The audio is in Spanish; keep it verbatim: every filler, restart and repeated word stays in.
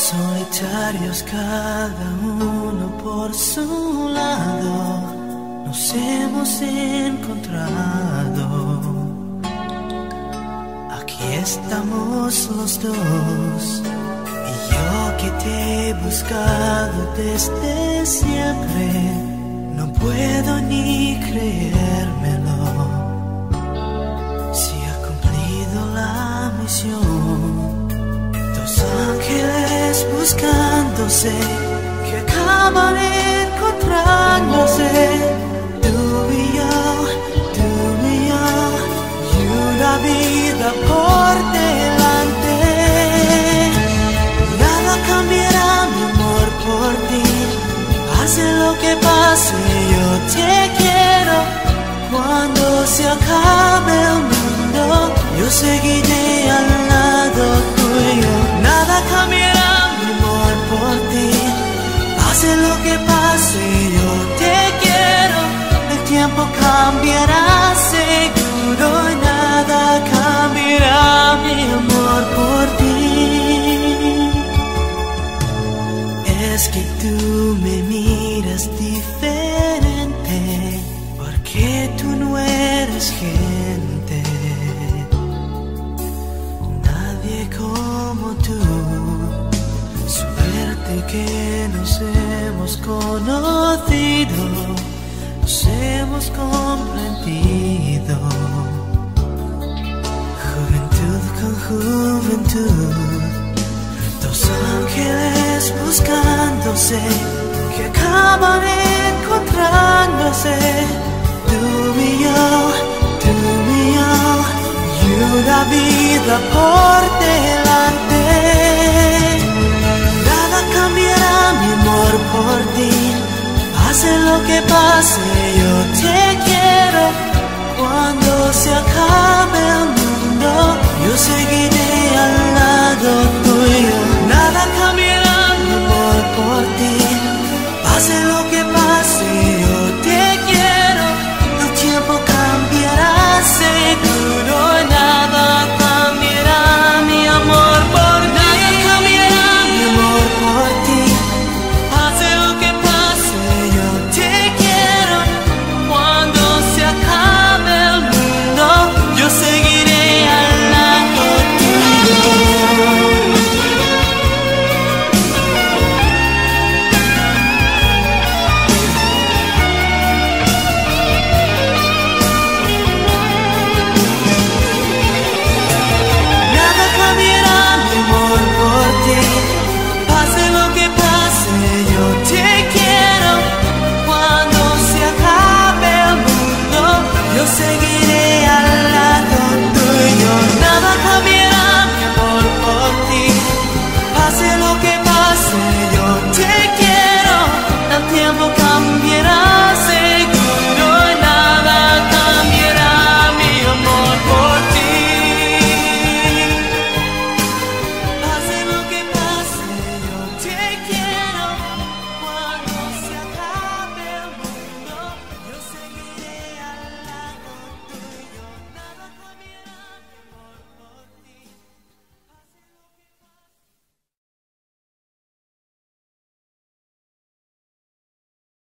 Solitarios cada uno por su lado, nos hemos encontrado. Aquí estamos los dos, y yo que te he buscado desde siempre, no puedo ni creérmelo. Si ha cumplido la misión, ángeles buscándose, que acaban encontrándose. Tú y yo, tú y yo, y una vida por delante. Nada cambiará mi amor por ti, pase lo que pase, yo te quiero. Cuando se acabe el mundo, yo seguiré al lado tuyo. Nada cambiará mi amor por ti, pase lo que pase, yo te quiero. El tiempo cambiará seguro, nada cambiará mi amor por ti. Es que tú me miras diferente, porque tú no eres gente, nadie como tú. Suerte que nos hemos conocido, nos hemos comprendido. Juventud con juventud, dos ángeles buscándose, que acaban encontrándose. Tú y yo, tú y yo, y una vida por delante. Nada cambiará mi amor por ti, pase lo que pase, yo te quiero. Cuando se acabe el mundo, yo seguiré al